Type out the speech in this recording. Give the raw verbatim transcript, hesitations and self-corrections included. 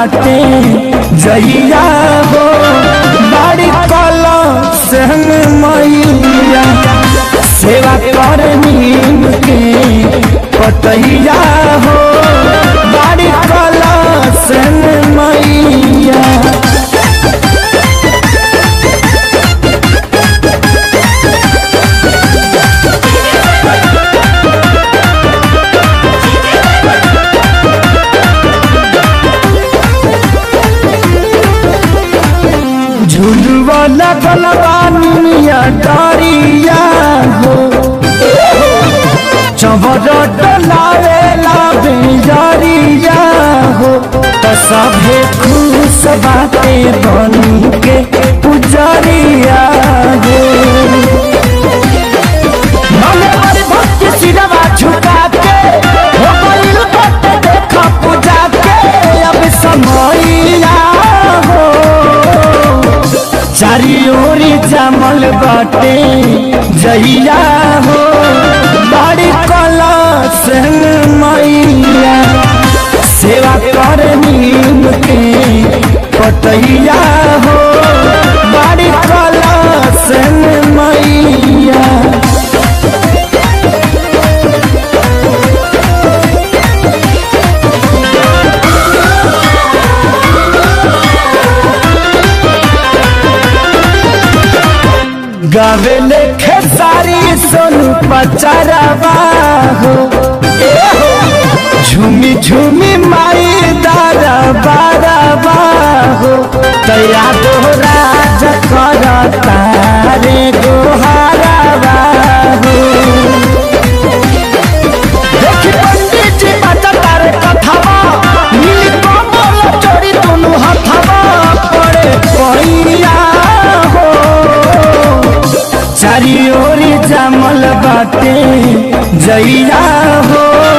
बाटे जइया हो बाड़ी कला संग मैया सेवा कर नीम के पतैया हो बाड़ी कला संग मैया। झुलवा लगल बानिया डारिया हो चवर डलावे लावे जारिया हो त सभे खुश बाते बन के पुजरिया हो मने पर भक्ति सिरवा झुका के हो गइल बट देखा पूजा के अब समैया हो चारी ओरी जमल बाटे जइया हो बाड़ी कला संग मैया सेवा कर नीम के पतैया हो बाड़ी कला संग मैया। गावे लेखे सारी सोनू पचरवा हो झूमी झूमी माई दारा बारवा हो तया दोहरा जकर तारे गोहारवा हो देखी पंडित जी बता तारे कथवा नील कमल चोरी दोनों हथवा पड़े पैया हो चारी ओरी जमल बाटे जइया हो